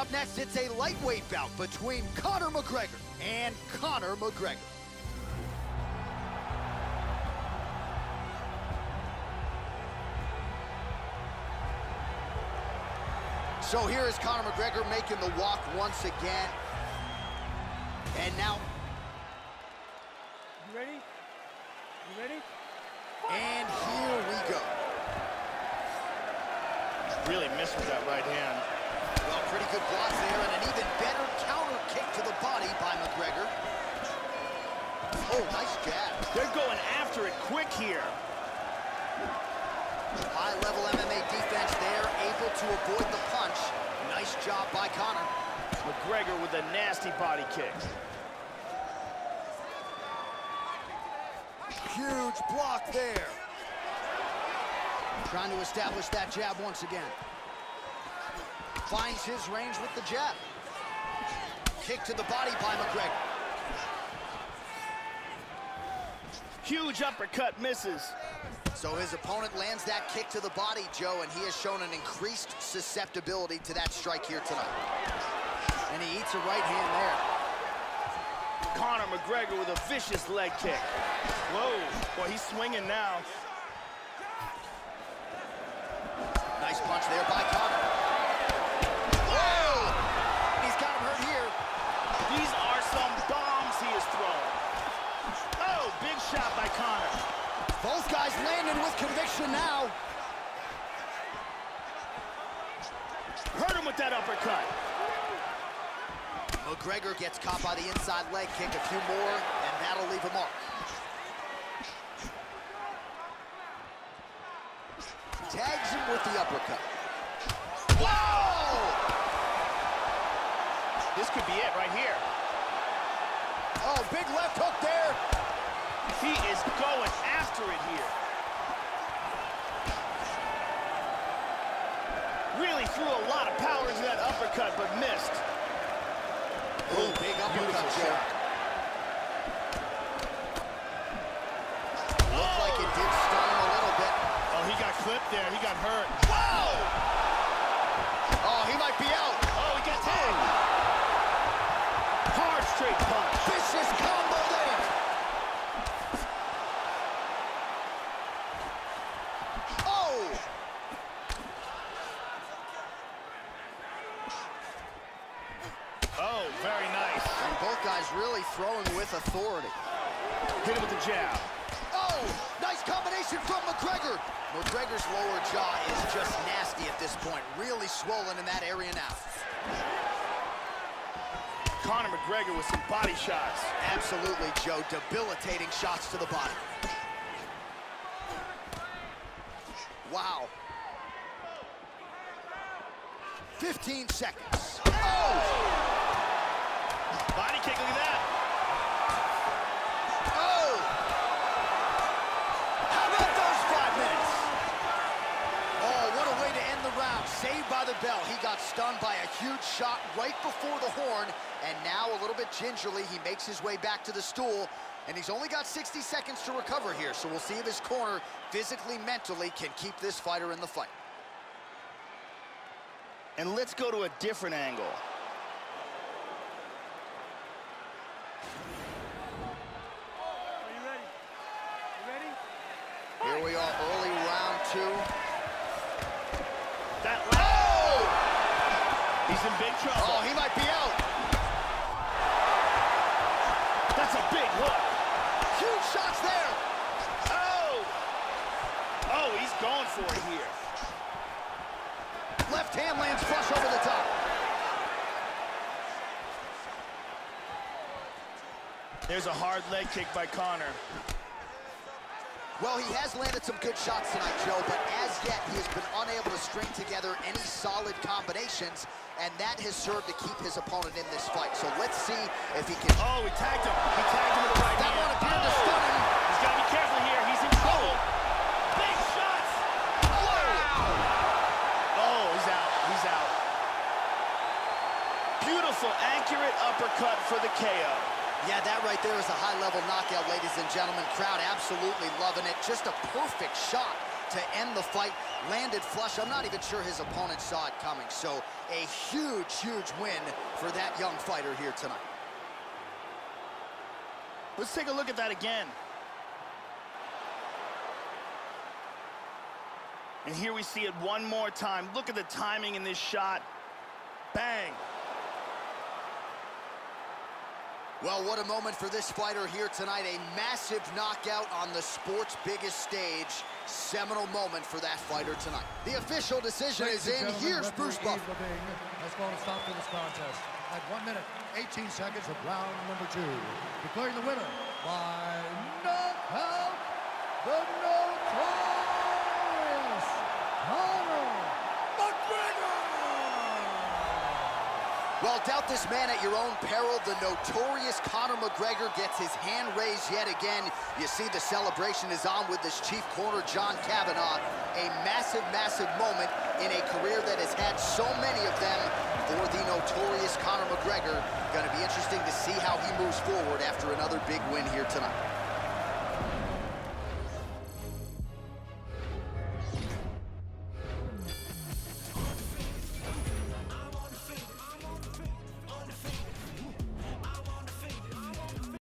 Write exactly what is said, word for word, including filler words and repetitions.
Up next, it's a lightweight bout between Conor McGregor and Conor McGregor. So here is Conor McGregor making the walk once again. And now... You ready? You ready? And here we go. Really missed with that right hand. Well, pretty good block there, and an even better counter kick to the body by McGregor. Oh, nice jab. They're going after it quick here. High-level M M A defense there, able to avoid the punch. Nice job by Conor. McGregor with a nasty body kick. Huge block there. Trying to establish that jab once again. Finds his range with the jab. Kick to the body by McGregor. Huge uppercut misses. So his opponent lands that kick to the body, Joe, and he has shown an increased susceptibility to that strike here tonight. And he eats a right hand there. Conor McGregor with a vicious leg kick. Whoa, boy, he's swinging now. Nice punch there by Conor. Whoa! He's got him hurt here. These are some bombs he has thrown. Oh, big shot by Conor. Both guys landing with conviction now. Hurt him with that uppercut. McGregor gets caught by the inside leg kick. A few more, and that'll leave a mark. Tags him with the uppercut. Whoa! This could be it right here. Oh, big left hook there. He is going after it here. Really threw a lot of power into that uppercut, but missed. Oh, big uppercut shot. Looked like it did stun him a little bit. Oh, he got clipped there. He got hurt. Whoa! Oh, he might be out. Oh, he got tagged. Hard straight punch. Vicious combo there. Oh! Oh, very nice. And both guys really throwing with authority. Hit him with the jab. Oh, nice combination from McGregor. McGregor's lower jaw is just nasty at this point. Really swollen in that area now. Conor McGregor with some body shots. Absolutely, Joe. Debilitating shots to the body. Wow. fifteen seconds. Oh! Body kick, look at that. Oh! How about those five minutes? Oh, what a way to end the round. Saved by the bell. He got stunned by a huge shot right before the horn, and now a little bit gingerly, he makes his way back to the stool, and he's only got sixty seconds to recover here, so we'll see if his corner, physically, mentally, can keep this fighter in the fight. And let's go to a different angle. Are you ready? You ready? Here we are, early round two. That oh! He's in big trouble. Oh, he might be out. That's a big hook. Huge shots there. Oh! Oh, he's going for it here. Left hand lands flush over the top. There's a hard leg kick by Conor. Well, he has landed some good shots tonight, Joe, but as yet he has been unable to string together any solid combinations, and that has served to keep his opponent in this fight. So let's see if he can... Oh, he tagged him. He tagged him with the right That hand. one appeared to stun him. He's got to be careful here. He's in trouble. Big shots. Wow. Oh, he's out. He's out. Beautiful, accurate uppercut for the K O. Yeah, that right there is a high-level knockout, ladies and gentlemen. Crowd absolutely loving it. Just a perfect shot to end the fight. Landed flush. I'm not even sure his opponent saw it coming. So a huge, huge win for that young fighter here tonight. Let's take a look at that again. And here we see it one more time. Look at the timing in this shot. Bang. Well, what a moment for this fighter here tonight. A massive knockout on the sport's biggest stage. Seminal moment for that fighter tonight. The official decision is in. Here's Bruce Buffer. Let's go and stop to this contest at one minute, eighteen seconds of round number two. Declaring the winner by knockout, the notorious Conor McGregor. Well, doubt this man at your own peril. The notorious Conor McGregor gets his hand raised yet again. You see the celebration is on with this chief corner, John Kavanagh. A massive, massive moment in a career that has had so many of them for the notorious Conor McGregor. Going to be interesting to see how he moves forward after another big win here tonight.